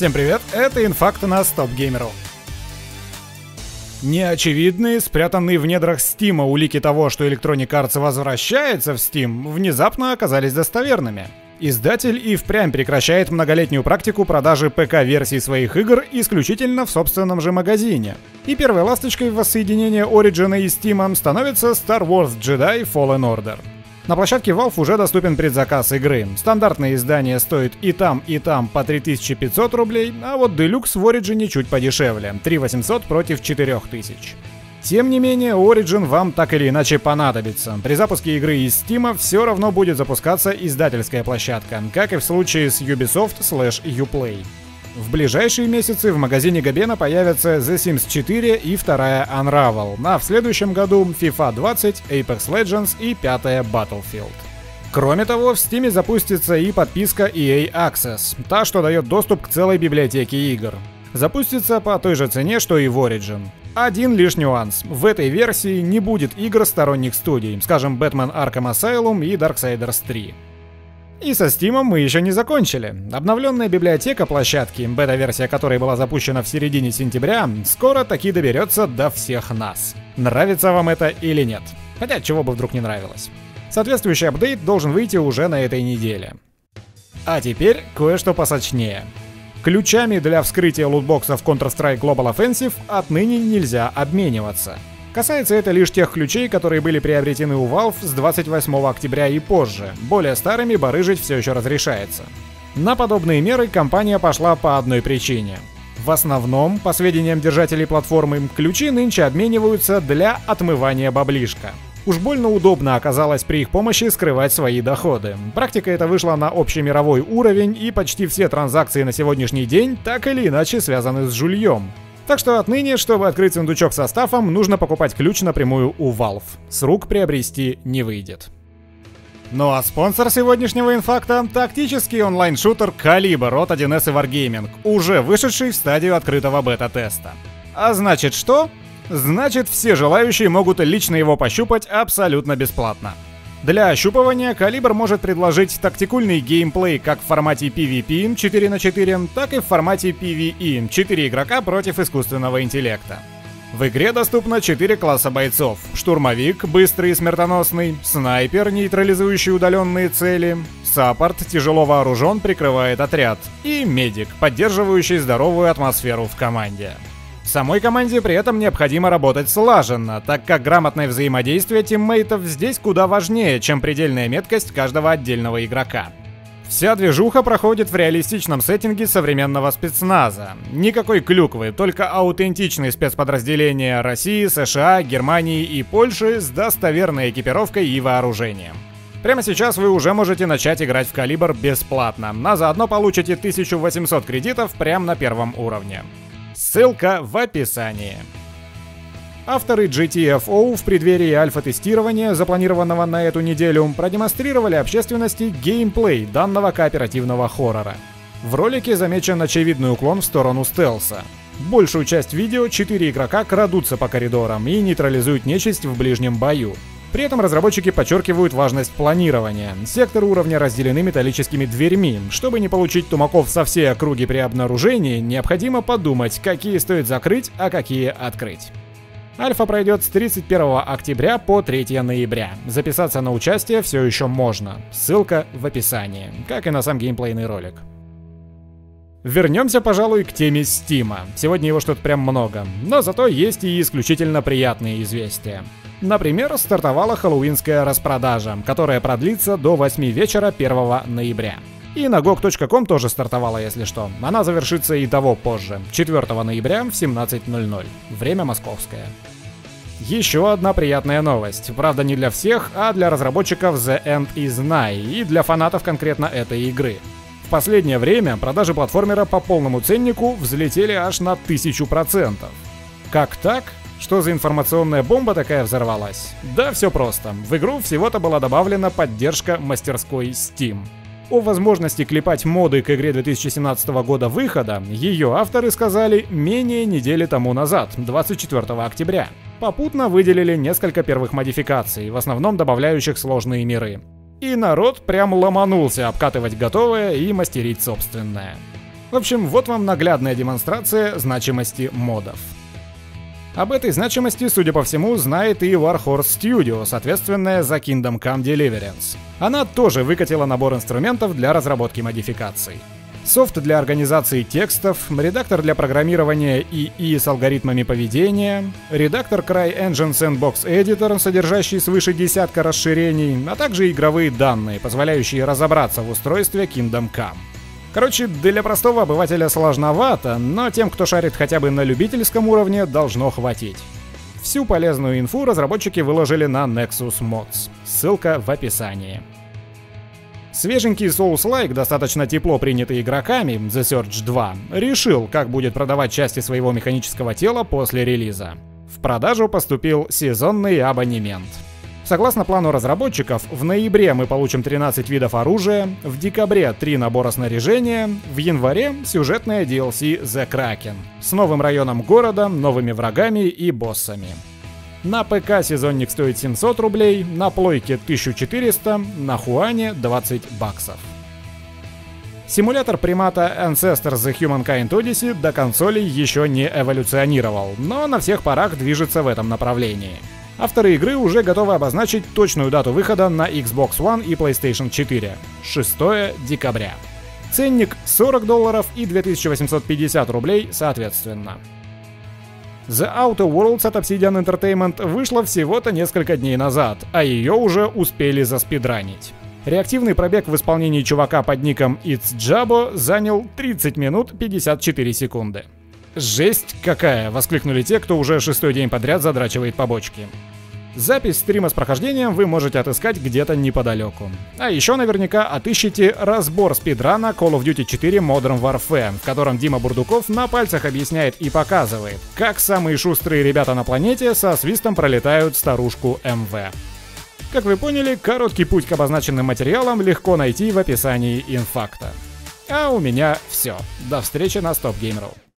Всем привет, это инфакт на StopGamer.ru. Неочевидные, спрятанные в недрах Steam улики того, что Electronic Arts возвращается в Steam, внезапно оказались достоверными. Издатель и впрямь прекращает многолетнюю практику продажи ПК-версий своих игр исключительно в собственном же магазине. И первой ласточкой в воссоединении Origin и Steam становится Star Wars Jedi Fallen Order. На площадке Valve уже доступен предзаказ игры. Стандартное издание стоит и там по 3500 рублей, а вот Deluxe в Origin чуть подешевле — 3800 против 4000. Тем не менее, Origin вам так или иначе понадобится. При запуске игры из Steam все равно будет запускаться издательская площадка, как и в случае с Ubisoft/Uplay. В ближайшие месяцы в магазине Габена появятся The Sims 4 и вторая Unravel, а в следующем году FIFA 20, Apex Legends и пятая Battlefield. Кроме того, в Steam запустится и подписка EA Access, та, что дает доступ к целой библиотеке игр. Запустится по той же цене, что и в Origin. Один лишь нюанс. В этой версии не будет игр сторонних студий, скажем, Batman Arkham Asylum и Darksiders 3. И со Steam мы еще не закончили. Обновленная библиотека площадки, бета-версия которой была запущена в середине сентября, скоро таки доберется до всех нас. Нравится вам это или нет? Хотя, чего бы вдруг не нравилось. Соответствующий апдейт должен выйти уже на этой неделе. А теперь кое-что посочнее. Ключами для вскрытия лутбоксов Counter-Strike Global Offensive отныне нельзя обмениваться. Касается это лишь тех ключей, которые были приобретены у Valve с 28 октября и позже. Более старыми барыжить все еще разрешается. На подобные меры компания пошла по одной причине. В основном, по сведениям держателей платформы, ключи нынче обмениваются для отмывания баблишка. Уж больно удобно оказалось при их помощи скрывать свои доходы. Практика эта вышла на общемировой уровень, и почти все транзакции на сегодняшний день так или иначе связаны с жульем. Так что отныне, чтобы открыть сундучок со стафом, нужно покупать ключ напрямую у Valve. С рук приобрести не выйдет. Ну а спонсор сегодняшнего инфакта — тактический онлайн-шутер Калибр от 1С и Wargaming, уже вышедший в стадию открытого бета-теста. А значит что? Значит, все желающие могут лично его пощупать абсолютно бесплатно. Для ощупывания Калибр может предложить тактикульный геймплей как в формате PvP 4 на 4, так и в формате PvE 4 игрока против искусственного интеллекта. В игре доступно 4 класса бойцов: штурмовик, быстрый и смертоносный, снайпер, нейтрализующий удаленные цели, саппорт, тяжело вооружен, прикрывает отряд, и медик, поддерживающий здоровую атмосферу в команде. В самой команде при этом необходимо работать слаженно, так как грамотное взаимодействие тиммейтов здесь куда важнее, чем предельная меткость каждого отдельного игрока. Вся движуха проходит в реалистичном сеттинге современного спецназа. Никакой клюквы, только аутентичные спецподразделения России, США, Германии и Польши с достоверной экипировкой и вооружением. Прямо сейчас вы уже можете начать играть в Калибр бесплатно, а заодно получите 1800 кредитов прямо на первом уровне. Ссылка в описании. Авторы GTFO в преддверии альфа-тестирования, запланированного на эту неделю, продемонстрировали общественности геймплей данного кооперативного хоррора. В ролике замечен очевидный уклон в сторону стелса. Большую часть видео 4 игрока крадутся по коридорам и нейтрализуют нечисть в ближнем бою. При этом разработчики подчеркивают важность планирования. Секторы уровня разделены металлическими дверьми. Чтобы не получить тумаков со всей округи при обнаружении, необходимо подумать, какие стоит закрыть, а какие открыть. Альфа пройдет с 31 октября по 3 ноября. Записаться на участие все еще можно. Ссылка в описании, как и на сам геймплейный ролик. Вернемся, пожалуй, к теме Стима. Сегодня его что-то прям много, но зато есть и исключительно приятные известия. Например, стартовала хэллоуинская распродажа, которая продлится до 8 вечера 1 ноября. И на GOG.com тоже стартовала, если что. Она завершится и того позже, 4 ноября в 17:00. Время московское. Еще одна приятная новость. Правда, не для всех, а для разработчиков The End is Nigh и для фанатов конкретно этой игры. В последнее время продажи платформера по полному ценнику взлетели аж на 1000%. Как так? Что за информационная бомба такая взорвалась? Да все просто. В игру всего-то была добавлена поддержка мастерской Steam. О возможности клепать моды к игре 2017 года выхода ее авторы сказали менее недели тому назад, 24 октября. Попутно выделили несколько первых модификаций, в основном добавляющих сложные миры. И народ прям ломанулся обкатывать готовое и мастерить собственное. В общем, вот вам наглядная демонстрация значимости модов. Об этой значимости, судя по всему, знает и Warhorse Studios, ответственная за Kingdom Come Deliverance. Она тоже выкатила набор инструментов для разработки модификаций. Софт для организации текстов, редактор для программирования ИИ с алгоритмами поведения, редактор CryEngine Sandbox Editor, содержащий свыше десятка расширений, а также игровые данные, позволяющие разобраться в устройстве Kingdom Come. Короче, для простого обывателя сложновато, но тем, кто шарит хотя бы на любительском уровне, должно хватить. Всю полезную инфу разработчики выложили на Nexus Mods. Ссылка в описании. Свеженький Souls-like, достаточно тепло принятый игроками, The Surge 2, решил, как будет продавать части своего механического тела после релиза. В продажу поступил сезонный абонемент. Согласно плану разработчиков, в ноябре мы получим 13 видов оружия, в декабре 3 набора снаряжения, в январе сюжетная DLC The Kraken с новым районом города, новыми врагами и боссами. На ПК сезонник стоит 700 рублей, на плойке 1400, на Хуане 20 баксов. Симулятор примата Ancestors The Humankind Odyssey до консолей еще не эволюционировал, но на всех парах движется в этом направлении. Авторы игры уже готовы обозначить точную дату выхода на Xbox One и PlayStation 4 — 6 декабря. Ценник $40 и 2850 рублей соответственно. The Outer Worlds от Obsidian Entertainment вышла всего-то несколько дней назад, а ее уже успели заспидранить. Реактивный пробег в исполнении чувака под ником It's Jabo занял 30 минут 54 секунды. «Жесть какая!» — воскликнули те, кто уже 6-й день подряд задрачивает побочки. Запись стрима с прохождением вы можете отыскать где-то неподалеку. А еще наверняка отыщите разбор спидрана Call of Duty 4 Modern Warfare, в котором Дима Бурдуков на пальцах объясняет и показывает, как самые шустрые ребята на планете со свистом пролетают старушку МВ. Как вы поняли, короткий путь к обозначенным материалам легко найти в описании инфакта. А у меня все. До встречи на Stop Game.ru.